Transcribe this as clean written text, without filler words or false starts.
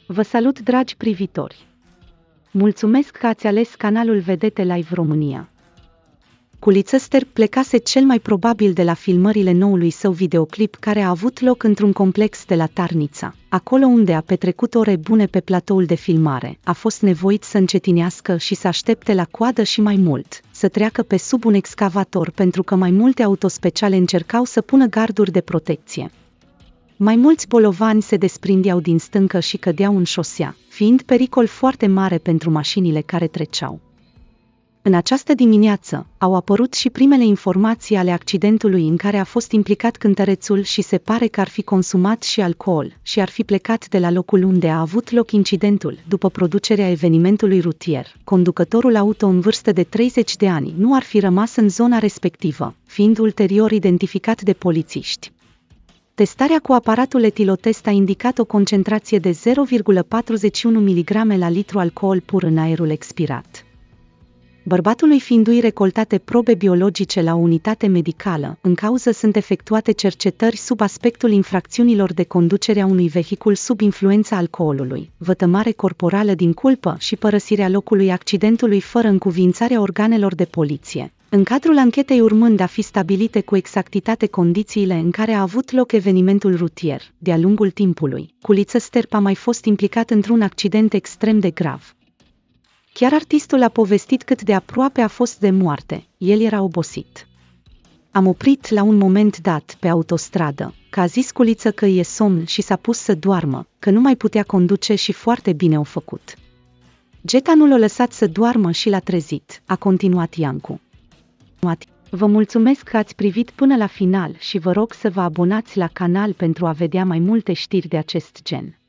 Vă salut, dragi privitori! Mulțumesc că ați ales canalul Vedete Live România. Culiță Sterp plecase cel mai probabil de la filmările noului său videoclip care a avut loc într-un complex de la Tarnița. Acolo unde a petrecut ore bune pe platoul de filmare, a fost nevoit să încetinească și să aștepte la coadă și mai mult, să treacă pe sub un excavator pentru că mai multe autospeciale încercau să pună garduri de protecție. Mai mulți bolovani se desprindeau din stâncă și cădeau în șosea, fiind pericol foarte mare pentru mașinile care treceau. În această dimineață, au apărut și primele informații ale accidentului în care a fost implicat cântărețul și se pare că ar fi consumat și alcool și ar fi plecat de la locul unde a avut loc incidentul. După producerea evenimentului rutier, conducătorul auto în vârstă de 30 de ani nu ar fi rămas în zona respectivă, fiind ulterior identificat de polițiști. Testarea cu aparatul etilotest a indicat o concentrație de 0,41 mg la litru alcool pur în aerul expirat. Bărbatului fiindu-i recoltate probe biologice la o unitate medicală, în cauză sunt efectuate cercetări sub aspectul infracțiunilor de conducere a unui vehicul sub influența alcoolului, vătămare corporală din culpă și părăsirea locului accidentului fără încuviințarea organelor de poliție. În cadrul anchetei urmând a fi stabilite cu exactitate condițiile în care a avut loc evenimentul rutier, de-a lungul timpului, Culiță Sterp a mai fost implicat într-un accident extrem de grav. Chiar artistul a povestit cât de aproape a fost de moarte, el era obosit. Am oprit la un moment dat pe autostradă, că a zis Culiță că e somn și s-a pus să doarmă, că nu mai putea conduce și foarte bine o făcut. Geta nu l-a lăsat să doarmă și l-a trezit, a continuat Iancu. Vă mulțumesc că ați privit până la final și vă rog să vă abonați la canal pentru a vedea mai multe știri de acest gen.